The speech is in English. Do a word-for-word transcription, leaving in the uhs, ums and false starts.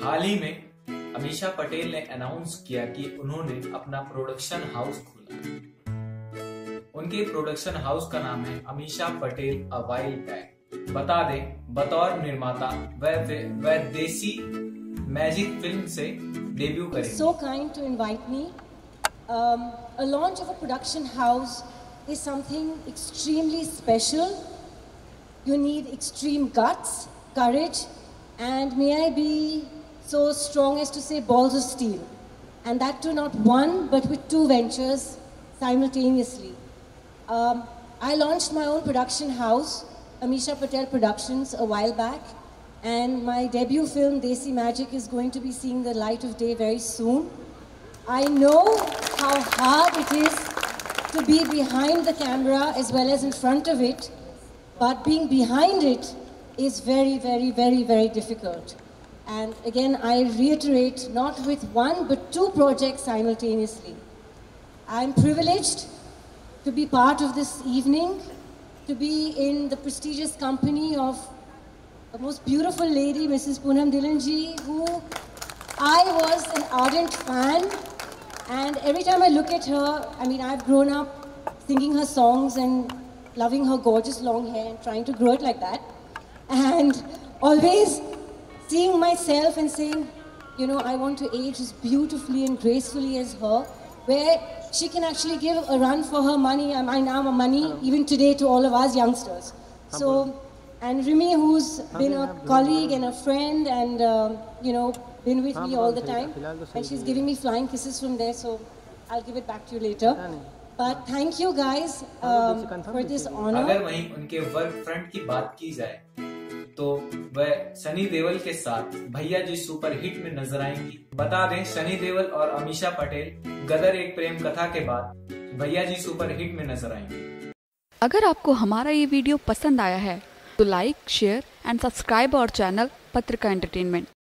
हाल ही में अमीशा पटेल ने अनाउंस किया कि उन्होंने अपना प्रोडक्शन हाउस खोला। उनके प्रोडक्शन हाउस का नाम है Amisha Patel a while back. बता दें, बतौर निर्माता वह वह देसी मैजिक फिल्म से डेब्यू करेंगे। So kind to invite me. Um, a launch of a production house is something extremely special. You need extreme guts, courage, and may I be so strong as to say balls of steel. And that too not one, but with two ventures simultaneously. Um, I launched my own production house, Ameesha Patel Productions, a while back. And my debut film, Desi Magic, is going to be seeing the light of day very soon. I know how hard it is to be behind the camera as well as in front of it, but being behind it is very, very, very, very difficult. And again, I reiterate, not with one, but two projects simultaneously. I'm privileged to be part of this evening, to be in the prestigious company of the most beautiful lady, Missus Poonam Dhillonji, who I was an ardent fan. And every time I look at her, I mean, I've grown up singing her songs and loving her gorgeous long hair and trying to grow it like that. And always seeing myself and saying, you know, I want to age as beautifully and gracefully as her, where she can actually give a run for her money, I mean, now money, even today to all of us youngsters. So, and Rimi, who's been a colleague and a friend and, uh, you know, been with me all the time. And she's giving me flying kisses from there, so I'll give it back to you later. But thank you guys um, for this honor. अगर वहीं उनके work front की बात की जाए तो वह सनी देओल के साथ भैया जी सुपर हिट में नजर आएंगी। बता दें, सनी देओल और अमीशा पटेल गदर एक प्रेम कथा के बाद भैया जी सुपर हिट में नजर आएंगे। अगर आपको हमारा ये वीडियो पसंद आया है तो like, share and subscribe our channel Patrika entertainment.